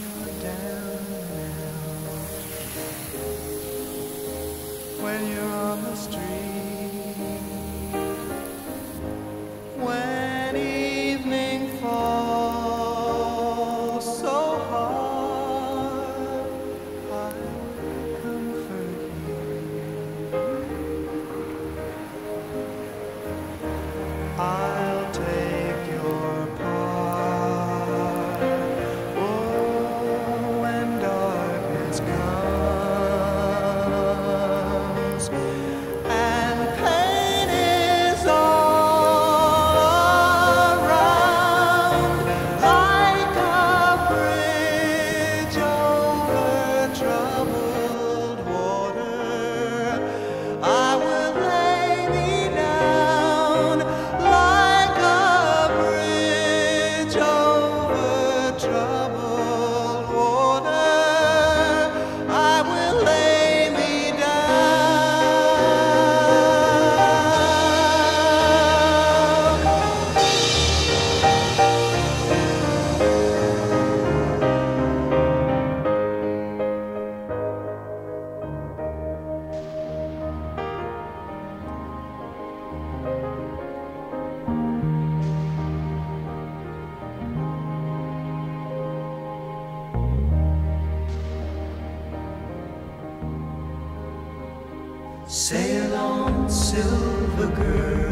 you're down now, when you're on the street, when evening falls so hard, I'll comfort you. I'll take your part. Oh, when darkness comes and pain is all around, like a bridge over troubled water, I will lay me down. Like a bridge over troubled water, I will lay me Sail on, silver girl.